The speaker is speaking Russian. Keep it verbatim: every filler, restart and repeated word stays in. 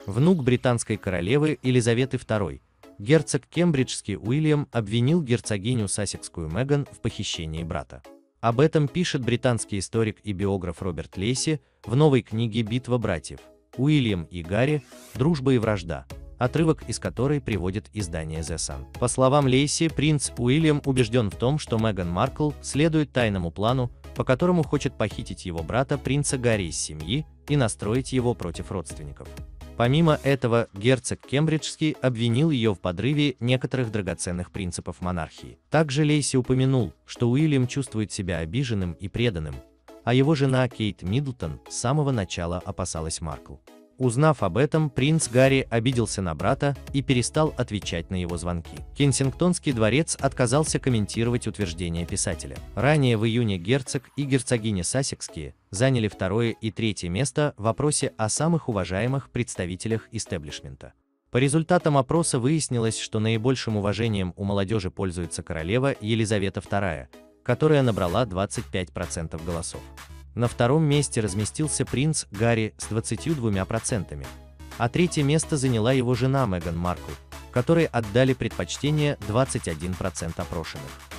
Внук британской королевы Елизаветы второй, герцог Кембриджский Уильям обвинил герцогиню Сассекскую Меган в похищении брата. Об этом пишет британский историк и биограф Роберт Лейси в новой книге «Битва братьев. Уильям и Гарри. Дружба и вражда», отрывок из которой приводит издание The Sun. По словам Лейси, принц Уильям убежден в том, что Меган Маркл следует тайному плану, по которому хочет похитить его брата принца Гарри из семьи и настроить его против родственников. Помимо этого, герцог Кембриджский обвинил ее в подрыве некоторых драгоценных принципов монархии. Также Лейси упомянул, что Уильям чувствует себя обиженным и преданным, а его жена Кейт Миддлтон с самого начала опасалась Маркл. Узнав об этом, принц Гарри обиделся на брата и перестал отвечать на его звонки. Кенсингтонский дворец отказался комментировать утверждения писателя. Ранее в июне герцог и герцогиня Сассекские заняли второе и третье место в опросе о самых уважаемых представителях истеблишмента. По результатам опроса выяснилось, что наибольшим уважением у молодежи пользуется королева Елизавета вторая, которая набрала двадцать пять процентов голосов. На втором месте разместился принц Гарри с двадцатью двумя процентами, а третье место заняла его жена Меган Маркл, которой отдали предпочтение двадцать один процент опрошенных.